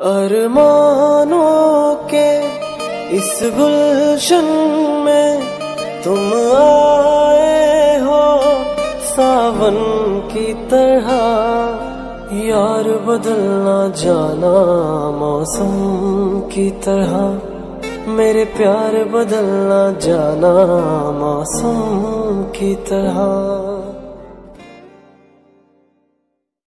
अरमानों के इस गुलशन में तुम आए हो सावन की तरह, यार बदलना जाना मौसम की तरह, मेरे प्यार बदलना जाना मौसम की तरह।